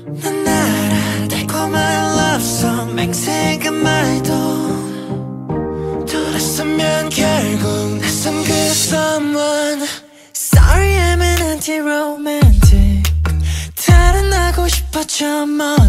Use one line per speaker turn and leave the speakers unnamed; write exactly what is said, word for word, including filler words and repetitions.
난 알아 달콤한 love song 맹세한 말도 돌아서면 결국 낯선 그 someone. Sorry I'm an anti-romantic 달아나고 싶어져 뭐